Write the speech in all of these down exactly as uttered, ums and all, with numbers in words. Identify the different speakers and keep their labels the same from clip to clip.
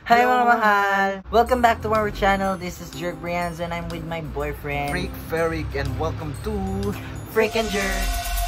Speaker 1: Hi mga mahal! Welcome back to our channel. This is Jerk Brianza and I'm with my boyfriend
Speaker 2: Freak Ferric, and welcome to
Speaker 1: Freak and Jerk.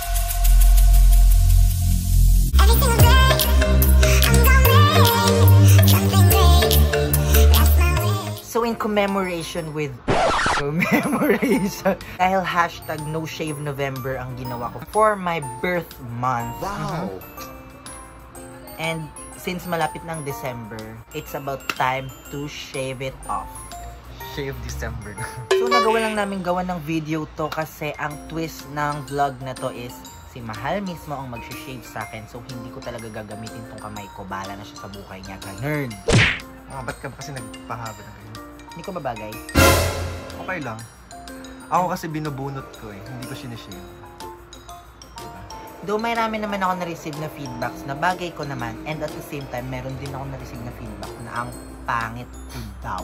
Speaker 1: So in commemoration with commemoration dahil hashtag No Shave November ang ginawa ko for my birth month.
Speaker 2: Wow!
Speaker 1: Mm-hmm. And since malapit ng December, it's about time to shave it off.
Speaker 2: Shave December na.
Speaker 1: So nagawa lang namin gawa ng video to kasi ang twist ng vlog na to is si Mahal mismo ang mag-shave sa akin. So hindi ko talaga gagamitin tong kamay ko. Bahala na siya sa buhay niya. Ganun.
Speaker 2: Ah, ba't ka kasi nagpahaba na kayo?
Speaker 1: Hindi ko mabagay.
Speaker 2: Okay lang. Ako kasi binubunot ko eh. Hindi ko sinishave.
Speaker 1: Though may rami naman ako na-receive na feedbacks na bagay ko naman, and at the same time, meron din ako na-receive na feedback na ang pangit ko daw.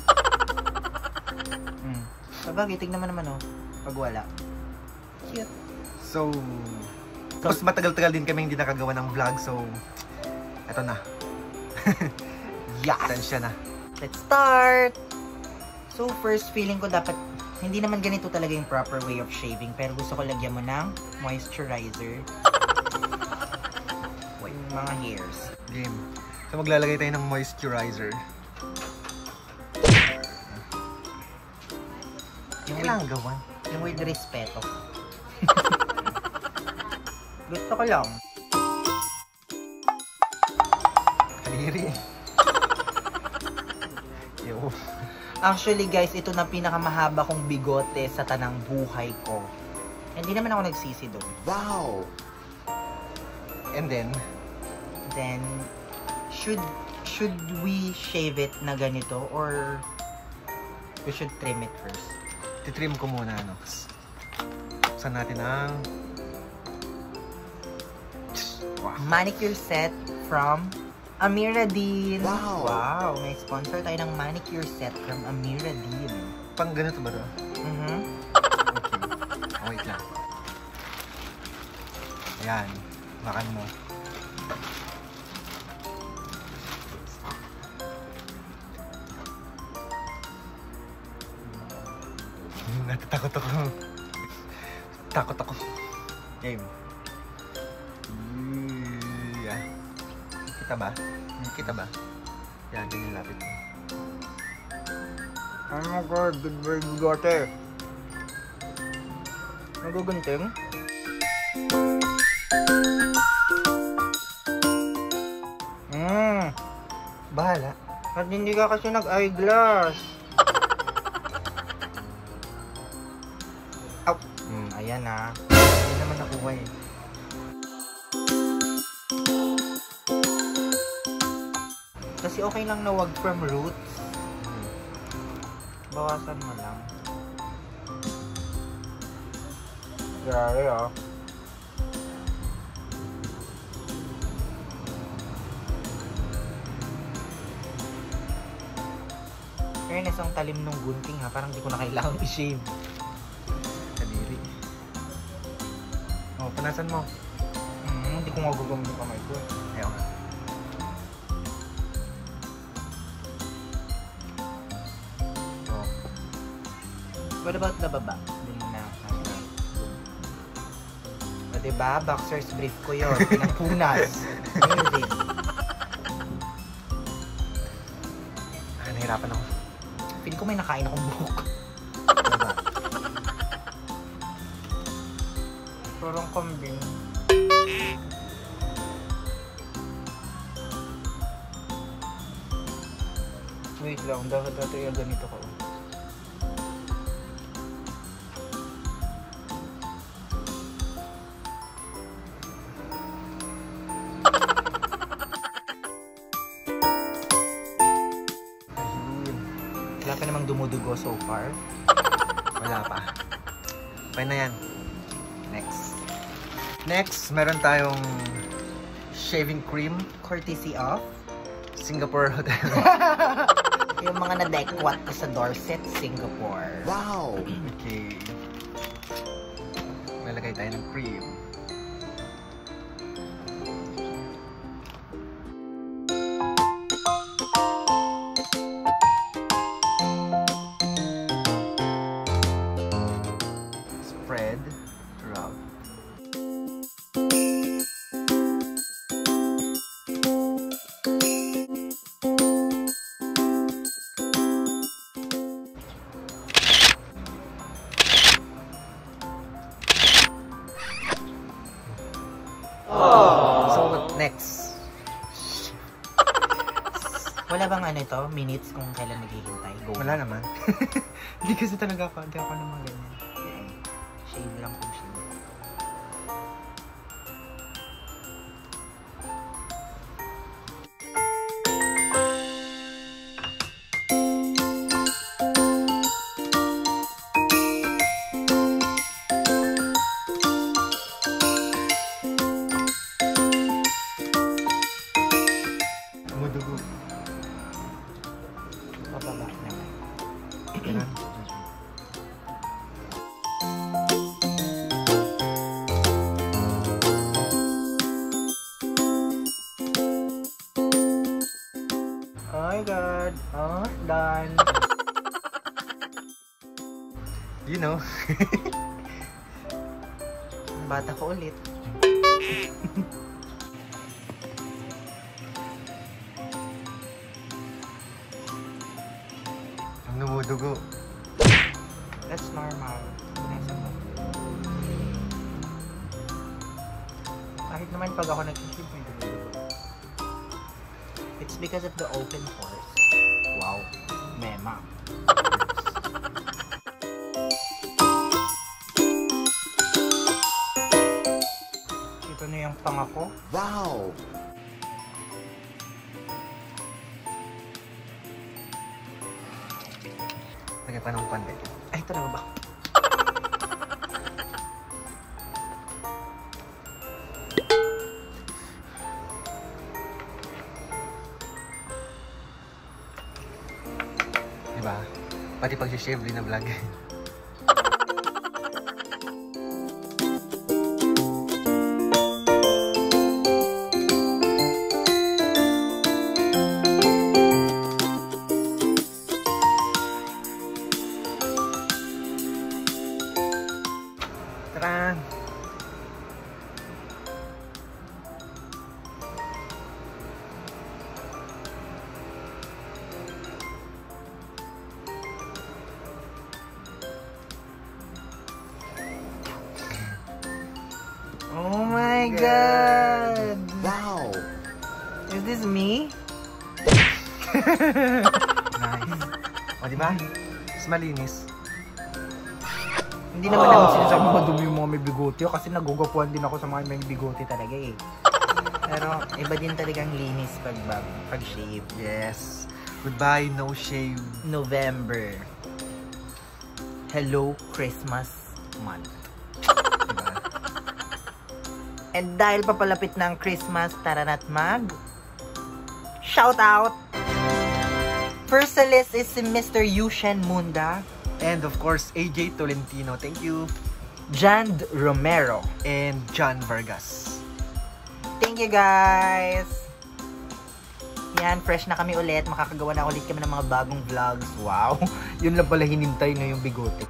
Speaker 1: mm. So bagay, tignan mo naman oh, pag wala. Cute.
Speaker 2: So, so mas matagal-tagal din kami hindi nakagawa ng vlog, so eto na.
Speaker 1: Yes!
Speaker 2: Tensya na.
Speaker 1: Let's start! So first, feeling ko dapat hindi naman ganito talaga yung proper way of shaving, pero gusto ko lagyan mo ng moisturizer. Yung mga hairs.
Speaker 2: Game. So maglalagay tayo ng moisturizer.
Speaker 1: Yung
Speaker 2: kailangan
Speaker 1: with,
Speaker 2: gawan.
Speaker 1: yung with respeto. Gusto ko lang.
Speaker 2: Kaliri. Yo.
Speaker 1: Actually guys, ito na pinakamahaba kong bigote sa tanang buhay ko. Hindi naman ako nagsisi doon.
Speaker 2: Wow! And then,
Speaker 1: Then, should should we shave it na ganito or we should trim it first?
Speaker 2: titrim ko muna, no? Saan natin ang
Speaker 1: Wow. Manicure set from Amiradin.
Speaker 2: Wow!
Speaker 1: Wow! May sponsor tayo ng manicure set from Amiradin.
Speaker 2: Pang ganito ba to?
Speaker 1: Mhm.
Speaker 2: Okay. Oh, wait lang. Ayan. Makan mo. Natatakot ako. Takot ako. Game. Yeah. Kita ba? Kita ba? Yan, ganyan lapit mo.
Speaker 1: Oh my god, good bird bigote. Nagugunting? Hmm.
Speaker 2: Bahala.
Speaker 1: At hindi ka kasi nag-eyeglass. Ow. Hmm, ayan na. Hindi naman nakuha eh. Kasi okay lang na wag from roots. Bawasan mo lang. Grabe ah. Fairness, ang talim nung gunting ha. Parang di ko na kailangan i-shave.
Speaker 2: Kadiri. Oh, panasan mo.
Speaker 1: Hmm, hindi ko magugam yung kamay ko.
Speaker 2: Ayaw nga. Oh.
Speaker 1: What about the baba? Dun na. O diba? Boxer's brief ko yun. Pinagpunas. Amazing.
Speaker 2: Ah, nahirapan ako.
Speaker 1: Feeling ko may nakain akong buhok.
Speaker 2: Diba?
Speaker 1: Parang kambing. Wait lang, dapat natin yung ganito ko. Wala pa namang dumudugo so far.
Speaker 2: Wala pa. Okay na yan. Next. Next, meron tayong shaving cream.
Speaker 1: Courtesy of
Speaker 2: Singapore Hotel.
Speaker 1: yung mga nadekwat ko sa Dorset, Singapore.
Speaker 2: Wow! Okay. Malagay tayo ng cream.
Speaker 1: Wala bang ano ito? Minutes kung kailan naghihintay? Go.
Speaker 2: Wala naman. Hindi kasi talaga ako, hindi ako naman ganyan.
Speaker 1: Okay. Shave lang kung shave.
Speaker 2: Dumudugo.
Speaker 1: Pababa naman.
Speaker 2: Ganun.
Speaker 1: Oh my god. Oh, done.
Speaker 2: You know.
Speaker 1: Bata ko ulit.
Speaker 2: Ang dumudugo.
Speaker 1: That's normal. Nasa mo. Kahit naman pag ako nag-shave, may dumudugo. It's because of the open pores. Wow. Mema. Ito na yung panga ko.
Speaker 2: Wow! Lagay pa ng konti.
Speaker 1: Ay, talaga ba?
Speaker 2: Diba? Pati pag-shave din na vlog. Tara!
Speaker 1: Oh my god!
Speaker 2: Wow!
Speaker 1: Is this me?
Speaker 2: Nice. O, diba? Mas malinis.
Speaker 1: Hindi naman naman sinasabi madumi yung mga may bigote kasi nagugapuan din ako sa mga may bigote talaga eh. Pero iba din talagang linis pag pag shave.
Speaker 2: Yes. Goodbye, no shave.
Speaker 1: November. Hello Christmas month.
Speaker 2: Diba?
Speaker 1: And dahil papalapit na ang Christmas, tara na't mag shout out! First sa list is si Mister Yushen Munda,
Speaker 2: And of course, A J Tolentino. Thank you.
Speaker 1: Jand Romero.
Speaker 2: And John Vargas.
Speaker 1: Thank you guys! Yan, fresh na kami ulit. Makakagawa na ulit kami ng mga bagong vlogs. Wow! Yun lang pala hinintay na yung bigote.